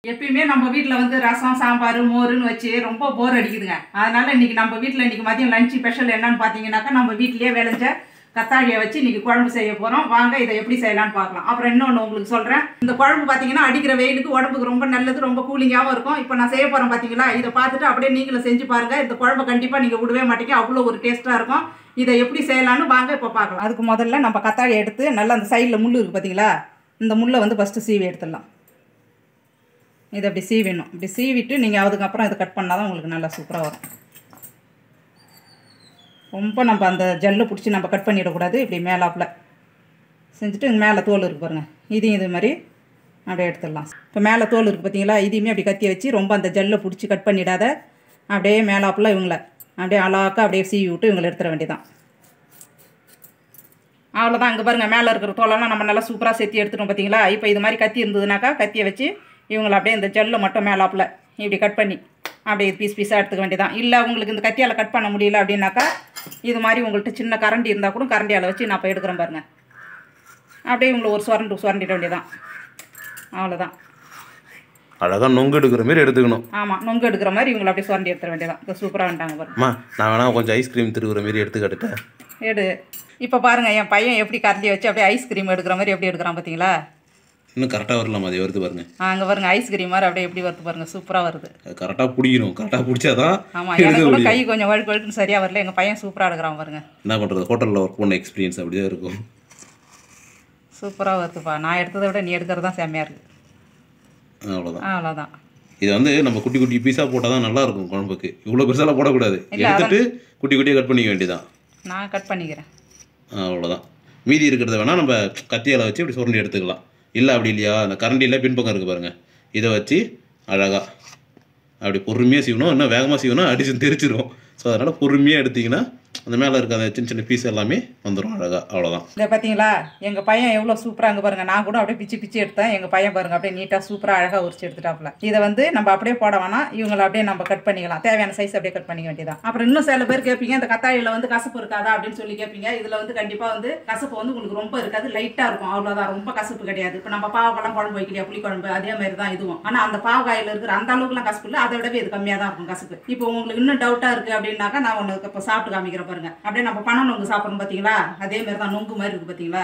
எப்பயுமே நம்ம வீட்டில் வந்து ரசம் சாம்பார் மோருன்னு வச்சு ரொம்ப போர் அடிக்குதுங்க. அதனால இன்னைக்கு நம்ம வீட்டில் இன்னைக்கு மதியம் லஞ்ச் ஸ்பெஷல் என்னன்னு பார்த்தீங்கன்னாக்கா நம்ம வீட்டிலேயே விளைஞ்ச கத்தாழியை வச்சு இன்னைக்கு குழம்பு செய்ய போகிறோம். வாங்க இதை எப்படி செய்யலாம்னு பார்க்கலாம். அப்புறம் இன்னொன்று உங்களுக்கு சொல்கிறேன். இந்த குழம்பு பார்த்தீங்கன்னா அடிக்கிற வெயிலுக்கு உடம்புக்கு ரொம்ப நல்லது, ரொம்ப கூலிங்காகவும் இருக்கும். இப்போ நான் செய்ய போகிறேன் பார்த்தீங்களா, இதை பார்த்துட்டு அப்படியே நீங்களும் செஞ்சு பாருங்கள். இந்த குழம்பு கண்டிப்பாக நீங்கள் விடவே மாட்டீங்க, அவ்வளோ ஒரு டேஸ்ட்டாக இருக்கும். இதை எப்படி செய்யலான்னு வாங்க இப்போ பார்க்கலாம். அதுக்கு முதல்ல நம்ம கத்தாழி எடுத்து நல்லா அந்த சைடில் முள் இருக்குது பார்த்தீங்களா, இந்த முள்ளை வந்து ஃபஸ்ட்டு சீவி எடுத்துடலாம். இதை அப்படி சீவிடணும். இப்படி சீவிட்டு நீங்கள் அதுக்கப்புறம் இதை கட் பண்ணால் தான் உங்களுக்கு நல்லா சூப்பராக வரும். ரொம்ப நம்ம அந்த ஜல்லை பிடிச்சி நம்ம கட் பண்ணிடக்கூடாது. இப்படி மேலாப்பில் செஞ்சுட்டு மேலே தோல் இருக்குது பாருங்கள், இதையும் இது மாதிரி அப்படியே எடுத்துடலாம். இப்போ மேலே தோல் இருக்குது பார்த்தீங்களா, இதையுமே அப்படி கத்தியை வச்சு ரொம்ப அந்த ஜல்லை பிடிச்சி கட் பண்ணிடாத அப்படியே மேலாப்பில் இவங்களை அப்படியே அழகாக அப்படியே சீவி விட்டு இவங்களை எடுத்துட வேண்டியதான். அவ்வளோதான். இங்கே பாருங்கள் மேலே இருக்கிற தோலெல்லாம் நம்ம நல்லா சூப்பராக சேர்த்து எடுத்துட்டோம் பார்த்தீங்களா. இப்போ இது மாதிரி கத்தி இருந்ததுனாக்கா கத்தியை வச்சு இவங்களை அப்படியே இந்த ஜல்லை மட்டும் மேலாப்பில் இப்படி கட் பண்ணி அப்படியே பீஸ் பீஸாக எடுத்துக்க வேண்டியதான். இல்லை உங்களுக்கு இந்த கத்தியால் கட் பண்ண முடியல அப்படின்னாக்கா இது மாதிரி உங்கள்கிட்ட சின்ன கரண்டி இருந்தால் கூட கரண்டியால் வச்சு நான் இப்போ எடுக்கிறேன் பாருங்கள். அப்படியே இவங்களை ஒரு சுரண்டிட வேண்டியதான். அவ்வளோதான். அழகாக நொங்கு எடுக்கிற மாதிரி எடுத்துக்கணும். ஆமாம், நொங்கு எடுக்கிற மாதிரி இவங்களை அப்படியே சுரண்டி எடுத்துட வேண்டியதான். இப்போ சூப்பராக வந்துட்டாங்க பாருங்க. நான் வேணா கொஞ்சம் ஐஸ்கிரீம் திருவுற மாதிரி எடுத்துக்கிட்டேன். எடு. இப்போ பாருங்கள் என் பையன் எப்படி கரண்டி வச்சு அப்படியே ஐஸ்கிரீம் எடுக்கிற மாதிரி எப்படி எடுக்கிறான் பார்த்தீங்களா. இன்னும் கரெக்டாக வரலாம், அது வருது பாருங்க. அங்கே பாருங்க ஐஸ்கிரீம் மாதிரி அப்படியே எப்படி வருது பாருங்க, சூப்பராக வருது. கரெக்டாக பிடிக்கணும், கரெக்டாக பிடிச்சாதான். ஆமாம், எனக்கு கூட கை கொஞ்சம் வழுக்கு வழுக்குன்னு சரியாக வரல. எங்கள் பையன் சூப்பராக எடுக்கிறான் பாருங்க. என்ன பண்ணுறது, ஹோட்டலில் ஒர்க் பண்ண எக்ஸ்பீரியன்ஸ் அப்படி தான் இருக்கும். சூப்பராக வருதுப்பா. நான் எடுத்ததை விட நீ எடுக்கிறது தான் செம்மையாக இருக்குது. அவ்வளோதான். இது வந்து நம்ம குட்டி குட்டி பீஸாக போட்டால் தான் நல்லாயிருக்கும் குழம்புக்கு. இவ்வளோ பெருசாலாம் போடக்கூடாது, எடுத்துட்டு குட்டி குட்டியாக கட் பண்ணிக்க வேண்டியதான். நான் கட் பண்ணிக்கிறேன். அவ்வளோதான். மீதி இருக்கிறத வேணால் நம்ம கத்தியால் வச்சு இப்படி சுரண்டி எடுத்துக்கலாம். இல்லை அப்படி இல்லையா, அந்த கரண்டியில் பின்பக்கம் இருக்குது பாருங்கள், இதை வச்சு அழகாக அப்படி பொறுமையாக செய்யணும். இன்னும் வேகமாக செய்யணும், அடிச்சு தெரிச்சிடும். ஸோ அதனால் பொறுமையாக எடுத்திங்கன்னா அந்த மேலே இருக்க அந்த சின்ன சின்ன பீஸ் எல்லாமே வந்துடும் அழகாக. அவ்வளோதான். இதை பார்த்தீங்களா, எங்கள் பையன் எவ்வளோ சூப்பராக அங்கே பாருங்கள். நான் கூட அப்படியே பிச்சு பிச்சு எடுத்தேன். எங்கள் பையன் பாருங்கள் அப்படியே நீட்டாக சூப்பராக அழகாக உரிச்சு எடுத்துட்டாப்புல. இதை வந்து நம்ம அப்படியே போட வேணாம், இவங்களை அப்படியே நம்ம கட் பண்ணிக்கலாம். தேவையான சைஸ் அப்படியே கட் பண்ணிக்க வேண்டியதான். அப்புறம் இன்னும் சில பேர் கேட்பீங்க, இந்த கத்தாழியில் வந்து கசப்பு இருக்காதா அப்படின்னு சொல்லி கேட்பீங்க. இதில் வந்து கண்டிப்பாக வந்து கசப்பு வந்து உங்களுக்கு ரொம்ப இருக்காது, லைட்டாக இருக்கும். அவ்வளோதான், ரொம்ப கசப்பு கிடையாது. இப்போ நம்ம பாவக்காய்லாம் குழம்பு வைக்கலையா, புளி குழம்பு, அதே மாதிரி தான் இதுவும். ஆனால் அந்த பாவக்காயில் இருக்கிற அந்த அளவுக்குலாம் கசப்பு இல்லை, அதை விடவே இது கம்மியாக தான் இருக்கும் கசப்பு. இப்போ உங்களுக்கு இன்னும் டவுட்டாக இருக்குது அப்படின்னாக்கா நான் ஒன்று இப்போ சாப்பிட்டு காமிக்கிறேன் பாருங்க. அப்படியே நம்ம பணம் நொங்கு சாப்பிடணும் பார்த்தீங்களா, அதே மாதிரி தான் நொங்கு மாதிரி இருக்குது பார்த்தீங்களா.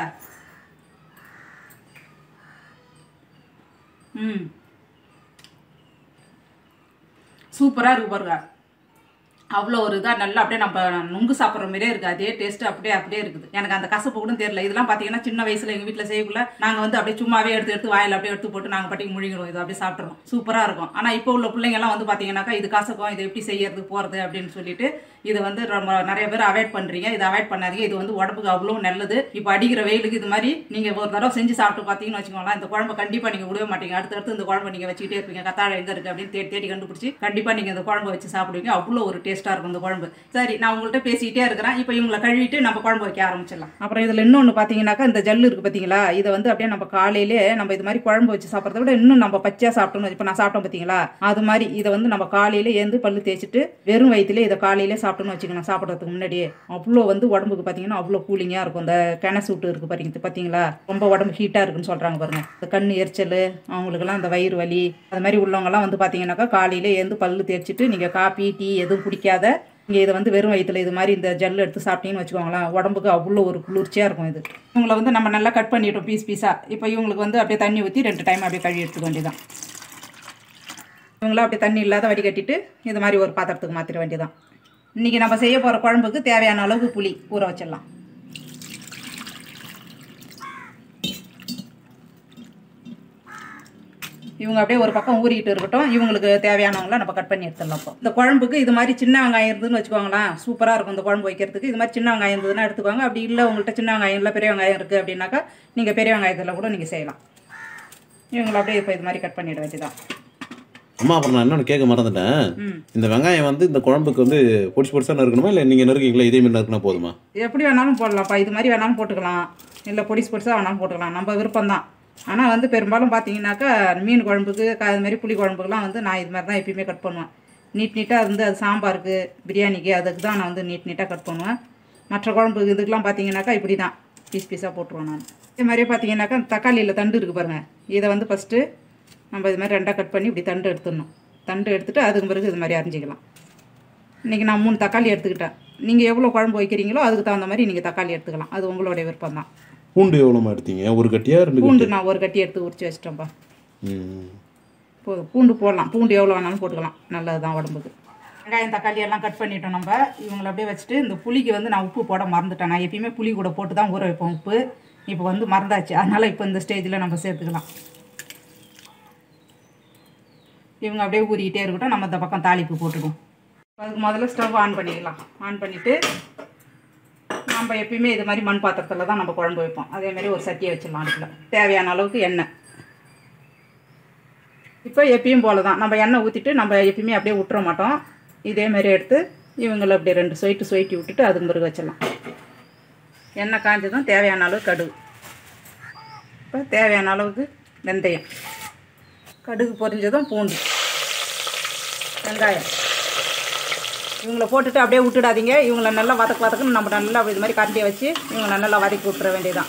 சூப்பராக இருக்கு பாருங்க. அவ்வளோ ஒரு இதாக நல்லா அப்படியே நம்ம நொங்கு சாப்பிட்ற மாதிரியே இருக்குது. அதே டேஸ்ட்டு அப்படியே இருக்குது. எனக்கு அந்த கசப்பு கூட தெரியல. இதெல்லாம் பார்த்தீங்கன்னா சின்ன வயசில் எங்கள் வீட்டில் செய்யக்குள்ள நாங்கள் வந்து அப்படியே சும்மாவே எடுத்து வாயில் அப்படியே எடுத்து போட்டு நாங்கள் பட்டிக்கு முழிக்கிறோம். இது அப்படியே சாப்பிட்றோம், சூப்பராக இருக்கும். ஆனால் இப்போ உள்ள பிள்ளைங்கள்லாம் வந்து பார்த்தீங்கன்னாக்கா இது கசக்கும், இதை எப்படி செய்யறது போகிறது அப்படின்னு சொல்லிட்டு இதை வந்து ரொம்ப நிறைய பேர் அவாய்ட் பண்ணுறீங்க. இதை அவாய்ட் பண்ணாதீங்க, இது வந்து உடம்புக்கு அவ்வளோ நல்லது. இப்போ அடிக்கிற வெயிலுக்கு இது மாதிரி நீங்கள் ஒரு தடவை செஞ்சு சாப்பிட்டு பார்த்தீங்கன்னு வச்சுக்கோங்களேன், இந்த குழம்பு கண்டிப்பாக நீங்கள் விடவே மாட்டீங்க. அடுத்தடுத்து இந்த குழம்பு நீங்கள் வச்சுக்கிட்டே இருப்பீங்க. கத்தாழை எங்கே இருக்குது அப்படின்னு தேடி கண்டுபிடிச்சி கண்டிப்பாக நீங்கள் இந்த குழம்பு வச்சு சாப்பிடுவீங்க. அவ்வளோ ஒரு டேஸ்ட்டாக இருக்கும் இந்த குழம்பு. சரி, நான் உங்கள்கிட்ட பேசிக்கிட்டே இருக்கிறேன். இப்போ இவங்களை கழுவிட்டு நம்ம குழம்பு வைக்க ஆரம்பிச்சிடலாம். அப்புறம் இதில் இன்னொன்று பார்த்தீங்கன்னாக்கா இந்த ஜல்லு இருக்குது பார்த்தீங்களா, இதை வந்து அப்படியே நம்ம காலையிலே நம்ம இது மாதிரி குழம்பு வச்சு சாப்பிட்றத விட இன்னும் நம்ம பச்சையாக சாப்பிட்டோம்னு, இப்போ நான் சாப்பிட்டோம் பார்த்தீங்களா, அது மாதிரி இதை வந்து நம்ம காலையில ஏந்து பல்லு தேய்ச்சிட்டு வெறும் வயிற்றுல இதை காலையிலே சாப்பிட்டோன்னு வச்சுக்கணும். சாப்பிட்றதுக்கு முன்னாடியே அவ்வளோ வந்து உடம்புக்கு பார்த்தீங்கன்னா அவ்வளோ கூலிங்காக இருக்கும். இந்த கெனசூட்டு இருக்குது பாருங்க பார்த்தீங்களா, ரொம்ப உடம்பு ஹீட்டாக இருக்குன்னு சொல்கிறாங்க பாருங்க. இந்த கண் எரிச்சல் அவங்களுக்குலாம் இந்த வயிறு வலி அது மாதிரி உள்ளவங்கலாம் வந்து பார்த்தீங்கன்னாக்கா காலையிலே ஏந்து பல்லு தேய்ச்சிட்டு நீங்கள் காப்பி டீ எதுவும் குடிக்காத நீங்கள் இதை வந்து வெறும் வயிற்றுல இது மாதிரி இந்த ஜல் எடுத்து சாப்பிட்டீங்கன்னு வச்சுக்கோங்களேன், உடம்புக்கு அவ்வளோ ஒரு குளிர்ச்சியாக இருக்கும். இது இவங்களை வந்து நம்ம நல்லா கட் பண்ணிட்டோம் பீஸ் பீஸாக. இப்போ இவங்களுக்கு வந்து அப்படியே தண்ணி ஊற்றி 2 டைம் அப்படியே கழுவி எடுத்துக்க வேண்டியதான். இவங்கள அப்படியே தண்ணி இல்லாத வடிகட்டிட்டு இது மாதிரி ஒரு பாத்திரத்துக்கு மாற்றிட வேண்டியதான். இன்றைக்கி நம்ம செய்ய போகிற குழம்புக்கு தேவையான அளவுக்கு புளி ஊற வச்சிடலாம். இவங்க அப்படியே ஒரு பக்கம் ஊறிக்கிட்டு இருக்கட்டும். இவங்களுக்கு தேவையானவங்கள நம்ம கட் பண்ணி எடுத்துடலாம். இப்போ இந்த குழம்புக்கு இது மாதிரி சின்ன வெங்காயம் இருந்துன்னு வச்சுக்கோங்களேன், சூப்பராக இருக்கும் இந்த குழம்பு வைக்கிறதுக்கு. இது மாதிரி சின்ன வெங்காயம் இருந்ததுன்னா எடுத்துக்கோங்க. அப்படி இல்லை உங்கள்கிட்ட சின்ன வெங்காயம் இல்லை பெரிய வெங்காயம் இருக்குது அப்படின்னாக்கா நீங்கள் பெரிய வெங்காயத்தில் கூட நீங்கள் செய்யலாம். இவங்களை அப்படியே இப்போ இது மாதிரி கட் பண்ணிட வேண்டியதான். அம்மா, அப்புறம் நான் இன்னொன்று கேட்க மறந்துட்டேன். இந்த வெங்காயம் வந்து இந்த குழம்புக்கு வந்து பொடிசாக நறுக்கணுமா, இல்லை நீங்கள் நறுக்கிங்களா இதே மாதிரி நறுக்கினா போதுமா? எப்படி வேணாலும் போடலாம்ப்பா, இது மாதிரி வேணாலும் போட்டுக்கலாம், இல்லை பொடிசாக வேணாலும் போட்டுக்கலாம், நம்ம விருப்பம் தான். ஆனால் வந்து பெரும்பாலும் பார்த்தீங்கன்னாக்கா மீன் குழம்புக்கு அது மாதிரி புளி குழம்புக்கெலாம் வந்து நான் இது மாதிரி தான் எப்பயுமே கட் பண்ணுவேன். நீட்டாக வந்து அது சாம்பாருக்கு பிரியாணிக்கு அதுக்கு தான் நான் வந்து நீட்டாக கட் பண்ணுவேன். மற்ற குழம்பு இதுக்கெலாம் பார்த்தீங்கன்னாக்கா இப்படி தான் பீஸாக போட்டுருவேன் நான். இதே மாதிரியே பார்த்தீங்கன்னாக்கா தக்காளியில் தண்டு இருக்குது பாருங்கள், இதை வந்து ஃபஸ்ட்டு நம்ம இது மாதிரி 2ஆக கட் பண்ணி இப்படி தண்டு எடுத்துடணும். தண்டு எடுத்துகிட்டு அதுக்கு பிறகு இது மாதிரி அரிஞ்சிக்கலாம். இன்றைக்கி நான் 3 தக்காளி எடுத்துக்கிட்டேன். நீங்கள் எவ்வளோ குழம்பு வைக்கிறீங்களோ அதுக்கு தகுந்த மாதிரி நீங்கள் தக்காளி எடுத்துக்கலாம். அது உங்களுடைய விருப்பம் தான். பூண்டு எவ்வளோமா எடுத்தீங்க? ஒரு கட்டியா 2 பூண்டு நான் ஒரு கட்டி எடுத்து உரிச்சு வச்சிட்டேன்ப்பா. பூண்டு போடலாம். பூண்டு எவ்வளோ வேணாலும் போட்டுக்கலாம். நல்லது தான் உடம்புக்கு. வெங்காயம் தக்காளி எல்லாம் கட் பண்ணிட்டோம். நம்ம இவங்களை அப்படியே வச்சுட்டு இந்த புளிக்கு வந்து நான் உப்பு போட மறந்துட்டேன். நான் எப்பயுமே புளி கூட போட்டு தான் ஊற வைப்பேன் உப்பு. இப்போ வந்து மறந்தாச்சு. அதனால் இப்போ இந்த ஸ்டேஜில் நம்ம சேர்த்துக்கலாம். இவங்க அப்படியே ஊறிக்கிட்டே இருக்கட்டும். நம்ம இந்த பக்கம் தாளிப்பு போட்டுடுவோம். அதுக்கு முதல்ல ஸ்டவ் ஆன் பண்ணிக்கலாம். ஆன் பண்ணிவிட்டு நம்ம எப்பயுமே இது மாதிரி மண் பாத்திரத்தில் தான் நம்ம குழம்பு வைப்போம். அதேமாதிரி ஒரு சட்டியை வச்சிடலாம். அடுப்பில் தேவையான அளவுக்கு எண்ணெய். இப்போ எப்பயும் போல தான் நம்ம எண்ணெய் ஊற்றிட்டு நம்ம எப்பயுமே அப்படியே விட்டுற மாட்டோம். இதேமாரி எடுத்து இவங்களை அப்படியே 2 சொயிட்டி விட்டுட்டு அதுக்கு பிறகு வச்சிடலாம். எண்ணெய் காஞ்சதும் தேவையான அளவு கடுகு. இப்போ தேவையான அளவுக்கு வெந்தயம். கடுகு பொரிஞ்சதும் பூண்டு, வெங்காயம் இவங்களை போட்டுட்டு அப்படியே விட்டுடாதீங்க. இவங்களை நல்லா வதக்குன்னு நம்ம நல்லா இது மாதிரி கரண்டியை வச்சு இவங்களை நல்லா வதக்கி விட்டுற வேண்டியதுதான்.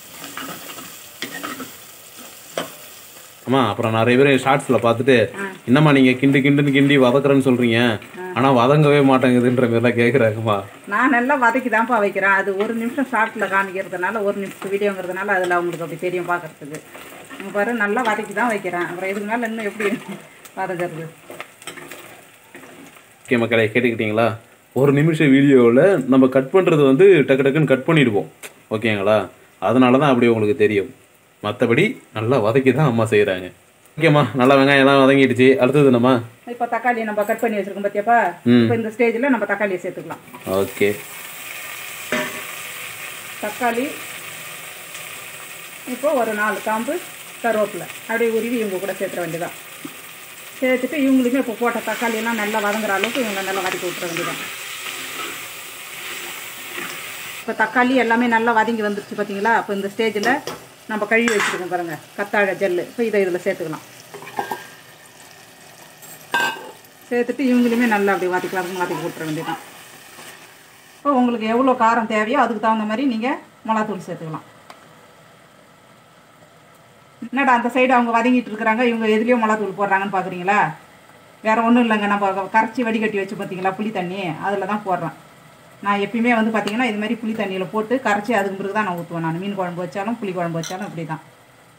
ஆமாம், அப்புறம் நிறைய பேர் ஷார்ட்ஸில் பார்த்துட்டு என்னம்மா நீங்கள் கிண்டி வதக்குறேன்னு சொல்கிறீங்க, ஆனால் வதங்கவே மாட்டேங்குதுன்ற மாதிரிலாம் கேட்குறாங்கம்மா. நான் நல்லா வதக்கி தான்ப்பா வைக்கிறேன். அது 1 நிமிஷம் ஷார்ட்டில் காமிக்கிறதுனால 1 நிமிஷம் வீடியோங்கிறதுனால அதில் அவங்களுக்கு அப்படி தெரியும் பார்க்குறதுக்கு. பாரு நல்லா வதக்கி தான் வைக்கிறேன். அப்புறம் இதுக்கு மேலே இன்னும் எப்படி வதக்கிறது? ஓகே மக்களே, கேட்டுக்கிட்டீங்களா? 1 நிமிஷம் வீடியோவில் நம்ம கட் பண்ணுறது வந்து டக்குன்னு கட் பண்ணிடுவோம். ஓகேங்களா? அதனால தான் அப்படி உங்களுக்கு தெரியும். மற்றபடி நல்லா வதக்கி தான் அம்மா செய்கிறாங்க. ஓகேம்மா, நல்லா வெங்காயம் எல்லாம் வதங்கிடுச்சு. அடுத்தது என்னம்மா? இப்போ தக்காளி நம்ம கட் பண்ணி வச்சிருக்கோம் பார்த்தியாப்பா. இப்போ இந்த ஸ்டேஜில் நம்ம தக்காளியை சேர்த்துக்கலாம். ஓகே, தக்காளி இப்போ ஒரு 4 காம்பு கருவேப்பிலை அப்படியே உருவி இவங்க கூட சேர்த்துற வேண்டியதான். சேர்த்துட்டு இவங்களுமே இப்போ போட்ட தக்காளியெல்லாம் நல்லா வதங்குற அளவுக்கு இவங்க நல்லா வதக்கி விட்டுற வேண்டியதான். இப்போ தக்காளி எல்லாமே நல்லா வதங்கி வந்துருச்சு பார்த்தீங்களா? இப்போ இந்த ஸ்டேஜில் நம்ம கழுவி வச்சுருக்கோம் பாருங்கள் கத்தாழை ஜெல்லு. இப்போ இதை இதில் சேர்த்துக்கலாம். சேர்த்துட்டு இவங்களுமே நல்லா அப்படி வதக்கி விட்டுற வேண்டியதான். இப்போ உங்களுக்கு எவ்வளோ காரம் தேவையோ அதுக்கு தகுந்த மாதிரி நீங்கள் மிளகாத்தூள் சேர்த்துக்கலாம். என்னடா அந்த சைடு அவங்க வதங்கிட்டு இருக்கிறாங்க, இவங்க எதுலேயும் மிளகாத்தூள் போடுறாங்கன்னு பார்க்குறீங்களா? வேறு ஒன்றும் இல்லைங்க. நம்ம கரைச்சி வடிகட்டி வச்சு பார்த்தீங்களா புளி தண்ணி, அதில் தான் போடுறேன். நான் எப்பயுமே வந்து பார்த்திங்கன்னா இது மாதிரி புளி தண்ணியில் போட்டு கரைச்சி அதுக்கு பிறகு தான் நான் ஊற்றுவேன். நான் மீன் குழம்பு வச்சாலும் புளி குழம்பு வச்சாலும் இப்படி தான்.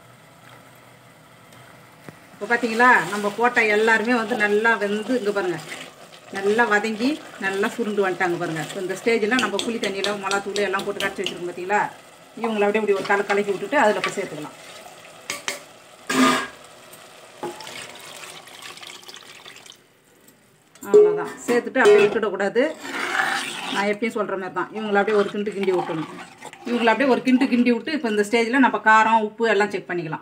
இப்போ பார்த்தீங்களா நம்ம போட்ட எல்லாருமே வந்து நல்லா வெந்து இங்கே பாருங்கள் நல்லா வதங்கி நல்லா சுருண்டு வந்துட்டாங்க பாருங்கள். இப்போ இந்த ஸ்டேஜில் நம்ம புளி தண்ணியில் மிளகாத்தூள் எல்லாம் போட்டு கரைச்சி வச்சுருக்கோம் பார்த்தீங்களா? இவங்களை அப்படியே இப்படி ஒரு கலக்கி விட்டுட்டு அதில் இப்போ சேர்த்துக்கலாம். அவ்வளோதான். சேர்த்துட்டு அப்படியே விட்டுடக்கூடாது. நான் எப்பயும் சொல்கிற மாதிரி தான் இவங்களை அப்படியே ஒரு கிண்டி விட்டணும். இவங்களை அப்படியே ஒரு கிண்டி விட்டு இப்போ இந்த ஸ்டேஜில் நம்ம காரம் உப்பு எல்லாம் செக் பண்ணிக்கலாம்.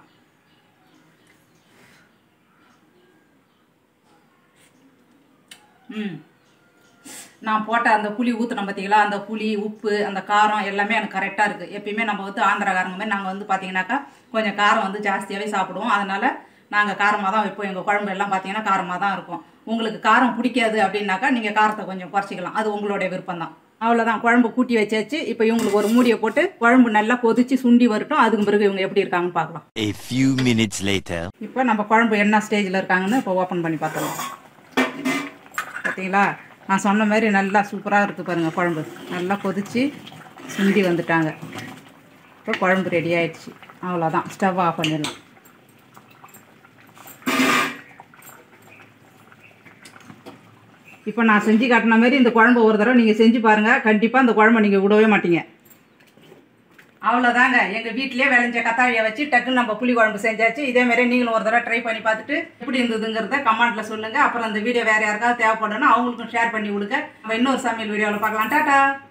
நான் போட்ட அந்த புளி ஊற்றினோம் பார்த்தீங்களா? அந்த புளி உப்பு அந்த காரம் எல்லாமே எனக்கு கரெக்டாக இருக்குது. எப்பயுமே நம்ம வந்து ஆந்திராக்காரங்க மாதிரி நாங்கள் வந்து பார்த்தீங்கன்னாக்கா கொஞ்சம் காரம் வந்து ஜாஸ்தியாகவே சாப்பிடுவோம். அதனால் நாங்கள் காரமாக தான் வைப்போம். எங்கள் குழம்பு எல்லாம் பார்த்தீங்கன்னா காரமாக தான் இருக்கும். உங்களுக்கு காரம் பிடிக்காது அப்படின்னாக்கா நீங்கள் காரத்தை கொஞ்சம் குறைச்சிக்கலாம். அது உங்களுடைய விருப்பம் தான். அவ்வளோதான். குழம்பு கூட்டி வச்சாச்சு. இப்போ இவங்களுக்கு ஒரு மூடியை போட்டு குழம்பு நல்லா கொதிச்சு சுண்டி வரட்டும். அதுக்கு பிறகு இவங்க எப்படி இருக்காங்கன்னு பார்க்கலாம். A few minutes later. இப்போ நம்ம குழம்பு என்ன ஸ்டேஜில் இருக்காங்கன்னு இப்போ ஓப்பன் பண்ணி பார்த்துக்கலாம். பார்த்தீங்களா? நான் சொன்ன மாதிரி நல்லா சூப்பராக இருக்குது பாருங்கள். குழம்பு நல்லா கொதிச்சு சுண்டி வந்துட்டாங்க. இப்போ குழம்பு ரெடி ஆயிடுச்சு. அவ்வளோதான். ஸ்டவ் ஆஃப் பண்ணிடலாம். இப்போ நான் செஞ்சு காட்டின மாதிரி இந்த குழம்பு ஒரு தடவை நீங்கள் செஞ்சு பாருங்கள். கண்டிப்பாக இந்த குழம்பை நீங்கள் விடவே மாட்டீங்க. அவ்வளோதாங்க. எங்கள் வீட்டிலே விளைஞ்ச கத்தாழியை வச்சு டக்குன்னு நம்ம புளி குழம்பு செஞ்சாச்சு. இதேமாரி நீங்களும் ஒரு தடவை ட்ரை பண்ணி பார்த்துட்டு எப்படி இருந்ததுங்கிறத கமெண்ட்டில் சொல்லுங்கள். அப்புறம் அந்த வீடியோ வேறு யாருக்காவது தேவைப்படணும் அவங்களுக்கும் ஷேர் பண்ணி கொடுங்க. நம்ம இன்னொரு சமையல் வீடியோவில் பார்க்கலாம். டாட்டா.